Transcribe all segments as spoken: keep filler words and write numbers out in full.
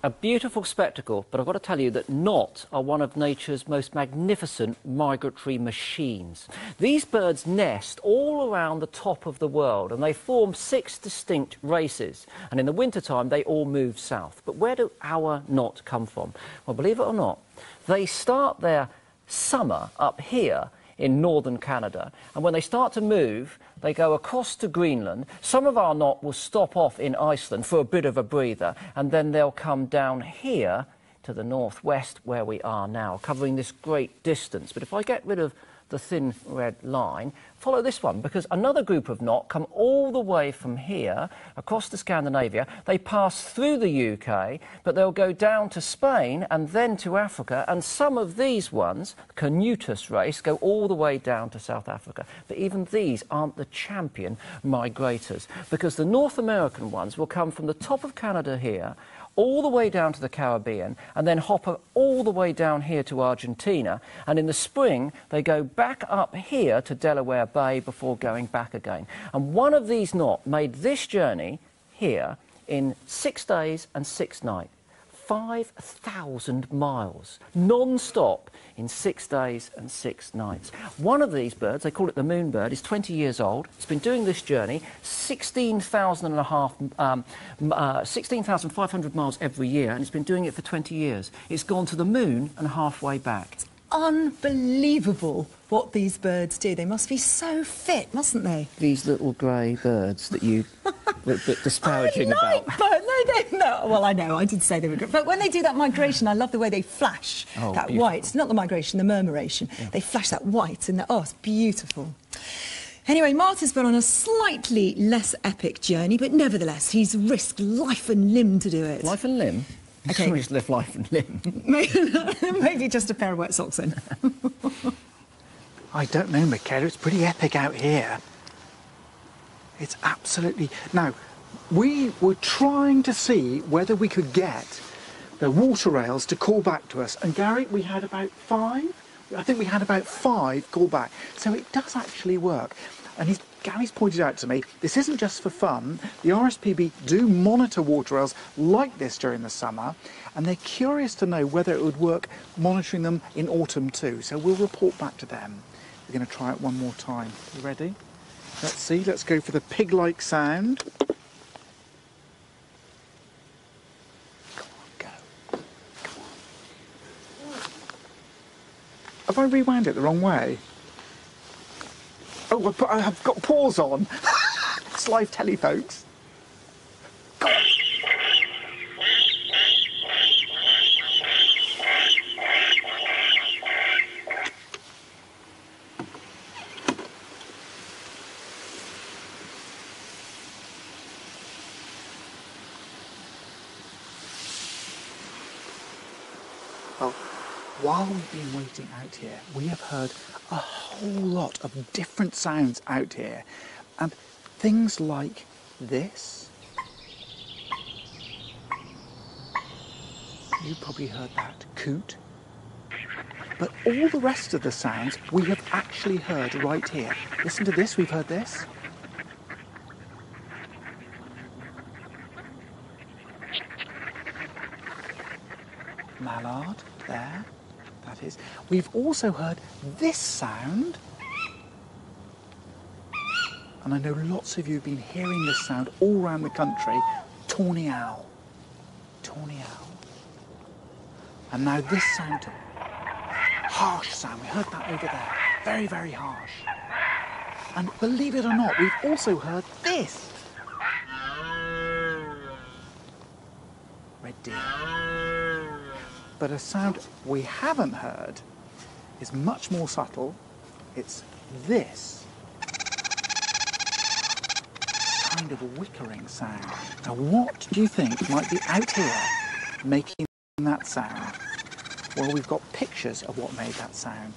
A beautiful spectacle, but I've got to tell you that knot are one of nature's most magnificent migratory machines. These birds nest all around the top of the world, and they form six distinct races. And in the wintertime, they all move south. But where do our knot come from? Well, believe it or not, they start their summer up here in northern Canada, and when they start to move, they go across to Greenland. Some of our knot will stop off in Iceland for a bit of a breather, and then they'll come down here to the northwest where we are now, covering this great distance. But if I get rid of the thin red line, follow this one, because another group of knot come all the way from here across to Scandinavia. They pass through the U K, but they'll go down to Spain and then to Africa, and some of these ones, Canutus race, go all the way down to South Africa. But even these aren't the champion migrators, because the North American ones will come from the top of Canada here all the way down to the Caribbean, and then hop all the way down here to Argentina. And in the spring, they go back up here to Delaware Bay before going back again. And one of these knot made this journey here in six days and six nights. five thousand miles, non-stop, in six days and six nights. One of these birds, they call it the moonbird, is twenty years old. It's been doing this journey sixteen thousand and a half, um, uh, sixteen thousand five hundred miles every year, and it's been doing it for twenty years. It's gone to the moon and halfway back. It's unbelievable what these birds do. They must be so fit, mustn't they? These little grey birds that you were a bit disparaging I like about. Bird. No, they, no. Well, I know, I did say they were good. But when they do that migration, I love the way they flash Oh, that beautiful. white. Not the migration, the murmuration. Yeah. They flash that white, and oh, it's beautiful. Anyway, Martin's been on a slightly less epic journey, but nevertheless, he's risked life and limb to do it. Life and limb? Okay. Just live life and limb. Maybe just a pair of wet socks then. I don't know, Michaela. It's pretty epic out here. It's absolutely... Now, we were trying to see whether we could get the water rails to call back to us. And, Gary, we had about five? I think we had about five call back. So it does actually work. And he's, Gary's pointed out to me, this isn't just for fun. The R S P B do monitor water rails like this during the summer, and they're curious to know whether it would work monitoring them in autumn too. So we'll report back to them. We're going to try it one more time. You ready? Let's see. Let's go for the pig-like sound. Come on, go. Come on. Have I rewound it the wrong way? Oh, I put, I've got paws on. It's live telly, folks. Go on. Well, while we've been waiting out here, we have heard a whole lot of different sounds out here, and things like this. You probably heard that, coot. But all the rest of the sounds we have actually heard right here. Listen to this, we've heard this. Mallard, there. That is. We've also heard this sound, and I know lots of you have been hearing this sound all around the country, tawny owl, tawny owl. And now this sound, harsh sound, we heard that over there, very, very harsh. And believe it or not, we've also heard this. Red deer. But a sound we haven't heard is much more subtle. It's this kind of a whickering sound. Now, what do you think might be out here making that sound? Well, we've got pictures of what made that sound.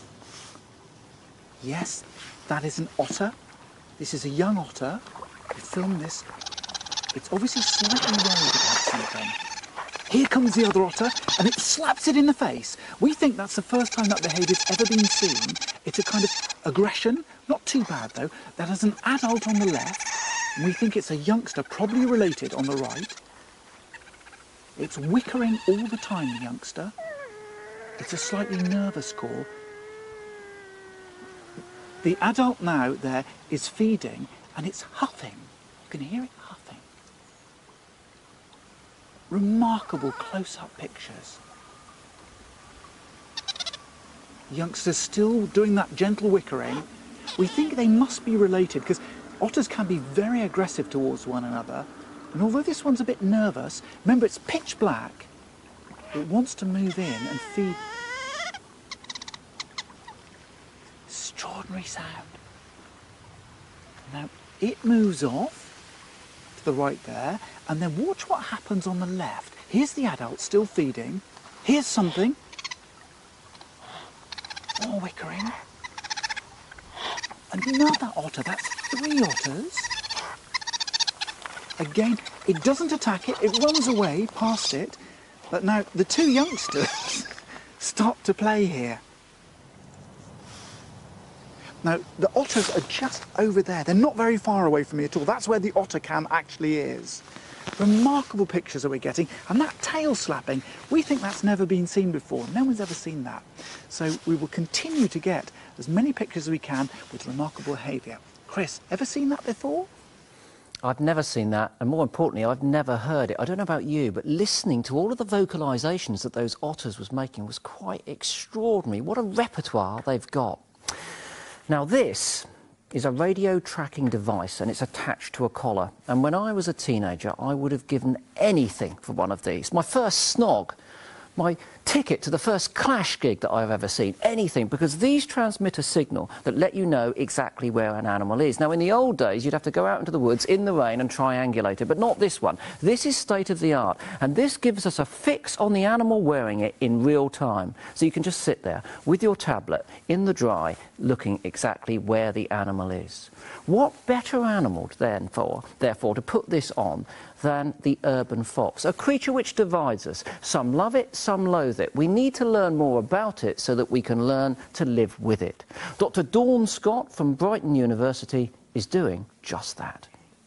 Yes, that is an otter. This is a young otter. We filmed this. It's obviously slightly worried about something. Here comes the other otter, and it slaps it in the face. We think that's the first time that behaviour's ever been seen. It's a kind of aggression, not too bad though. That has an adult on the left, and we think it's a youngster, probably related, on the right. It's whickering all the time, the youngster. It's a slightly nervous call. The adult now there is feeding and it's huffing. You can hear it huffing. Remarkable close-up pictures. The youngster's still doing that gentle whickering. We think they must be related because otters can be very aggressive towards one another. And although this one's a bit nervous, remember it's pitch black. It wants to move in and feed. Extraordinary sound. Now it moves off to the right there, and then watch what happens on the left. Here's the adult still feeding. Here's something. More whickering. Another otter. That's three otters. Again, it doesn't attack it. It runs away past it. But now the two youngsters stop to play here. Now, the otters are just over there. They're not very far away from me at all. That's where the otter cam actually is. Remarkable pictures that we're getting. And that tail slapping, we think that's never been seen before. No one's ever seen that. So we will continue to get as many pictures as we can with remarkable behaviour. Chris, ever seen that before? I've never seen that, and more importantly, I've never heard it. I don't know about you, but listening to all of the vocalisations that those otters was making was quite extraordinary. What a repertoire they've got. Now, this is a radio tracking device, and it's attached to a collar. And when I was a teenager, I would have given anything for one of these. My first snog, my ticket to the first Clash gig that I've ever seen, anything, because these transmit a signal that let you know exactly where an animal is. Now, in the old days, you'd have to go out into the woods in the rain and triangulate it, but not this one. This is state-of-the-art, and this gives us a fix on the animal wearing it in real time. So you can just sit there with your tablet in the dry, looking exactly where the animal is. What better animal, then, for, therefore, to put this on than the urban fox, a creature which divides us. Some love it, some loathe it. We need to learn more about it so that we can learn to live with it. Doctor Dawn Scott from Brighton University is doing just that.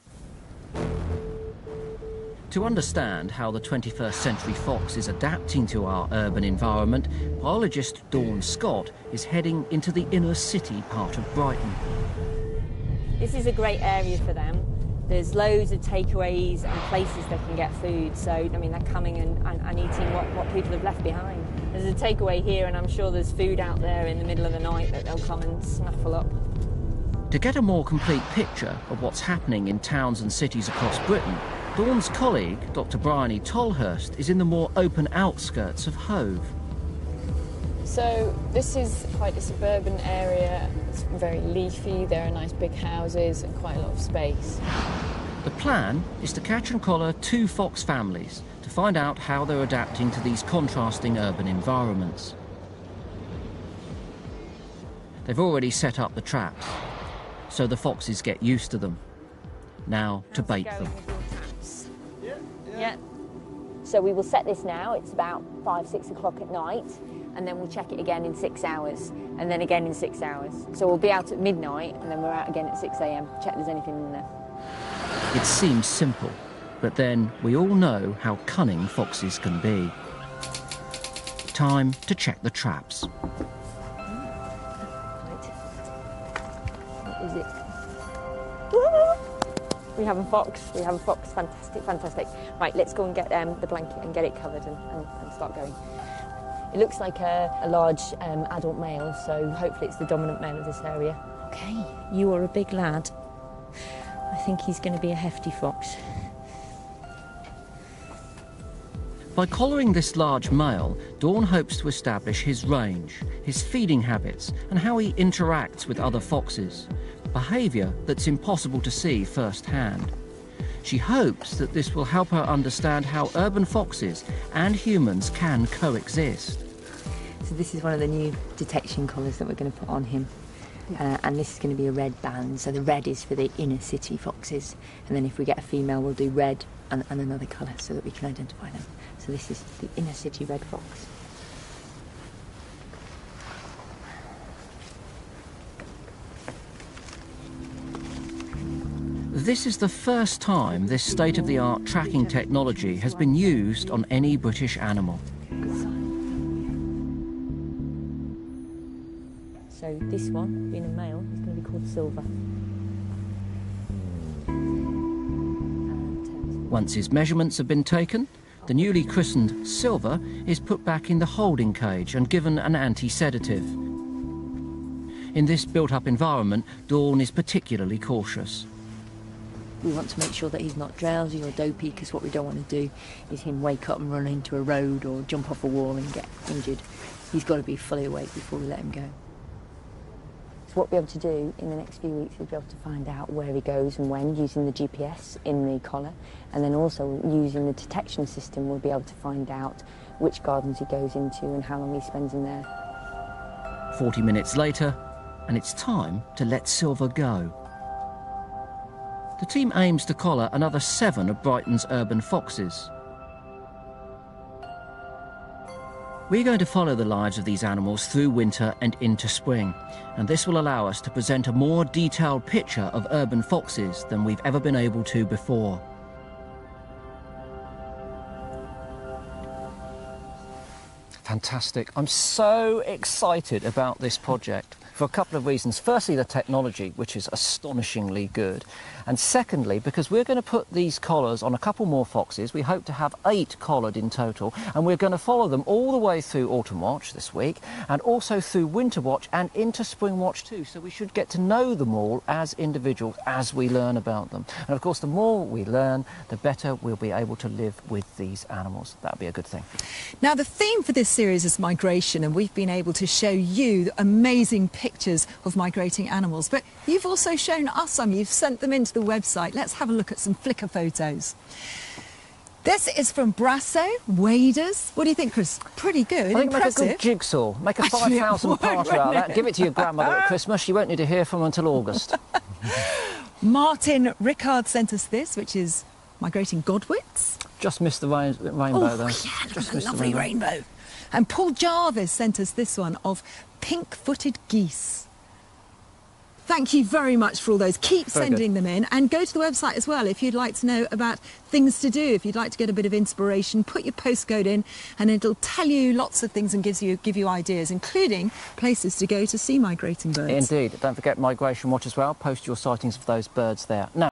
To understand how the twenty-first century fox is adapting to our urban environment, biologist Dawn Scott is heading into the inner city part of Brighton. This is a great area for them. There's loads of takeaways and places they can get food, so I mean they're coming and, and, and eating what, what people have left behind. There's a takeaway here and I'm sure there's food out there in the middle of the night that they'll come and snaffle up. To get a more complete picture of what's happening in towns and cities across Britain, Dawn's colleague, Doctor Bryony Tolhurst, is in the more open outskirts of Hove. So this is quite a suburban area. It's very leafy, there are nice big houses and quite a lot of space. The plan is to catch and collar two fox families to find out how they're adapting to these contrasting urban environments. They've already set up the traps, so the foxes get used to them. Now to bait them. Yeah, yeah. So we will set this now. It's about five, six o'clock at night. And then we'll check it again in six hours, and then again in six hours. So we'll be out at midnight, and then we're out again at six a m, check there's anything in there. It seems simple, but then we all know how cunning foxes can be. Time to check the traps. Right. What is it? We have a fox, we have a fox, fantastic, fantastic. Right, let's go and get um, the blanket and get it covered and, and, and start going. It looks like a, a large um, adult male, so hopefully it's the dominant male of this area. OK, you are a big lad. I think he's going to be a hefty fox. By collaring this large male, Dawn hopes to establish his range, his feeding habits, and how he interacts with other foxes, behaviour that's impossible to see firsthand. She hopes that this will help her understand how urban foxes and humans can coexist. So this is one of the new detection collars that we're going to put on him. Uh, and this is going to be a red band, so the red is for the inner city foxes. And then if we get a female, we'll do red and, and another colour so that we can identify them. So this is the inner city red fox. This is the first time this state-of-the-art tracking technology has been used on any British animal. So this one, being a male, is going to be called Silver. Once his measurements have been taken, the newly christened Silver is put back in the holding cage and given an anti-sedative. In this built-up environment, Dawn is particularly cautious. We want to make sure that he's not drowsy or dopey, because what we don't want to do is him wake up and run into a road or jump off a wall and get injured. He's got to be fully awake before we let him go. So what we'll be able to do in the next few weeks is be able to find out where he goes and when, using the G P S in the collar, and then also using the detection system we'll be able to find out which gardens he goes into and how long he spends in there. Forty minutes later, and it's time to let Silver go. The team aims to collar another seven of Brighton's urban foxes. We're going to follow the lives of these animals through winter and into spring, and this will allow us to present a more detailed picture of urban foxes than we've ever been able to before. Fantastic. I'm so excited about this project for a couple of reasons. Firstly, the technology, which is astonishingly good. And secondly, because we're going to put these collars on a couple more foxes. We hope to have eight collared in total, and we're going to follow them all the way through Autumnwatch this week, and also through Winterwatch and into Springwatch too. So we should get to know them all as individuals as we learn about them. And of course, the more we learn, the better we'll be able to live with these animals. That'll be a good thing. Now, the theme for this series is migration, and we've been able to show you amazing pictures of migrating animals. But you've also shown us some. You've sent them into the website. Let's have a look at some Flickr photos. This is from Brasso, waders. What do you think, Chris? Pretty good, I think impressive. make a good jigsaw. Make a Actually, five thousand parter out of that. Give it to your grandmother at Christmas. She won't need to hear from her until August. Martin Rickard sent us this, which is migrating godwits. Just missed the rain rainbow, Oh, though. yeah, Just look at missed the the lovely rainbow. rainbow. And Paul Jarvis sent us this one of pink-footed geese. Thank you very much for all those. Keep Very sending good. them in, and go to the website as well if you'd like to know about things to do. If you'd like to get a bit of inspiration, put your postcode in and it'll tell you lots of things and gives you give you ideas, including places to go to see migrating birds. Indeed. Don't forget Migration Watch as well. Post your sightings of those birds there. Now,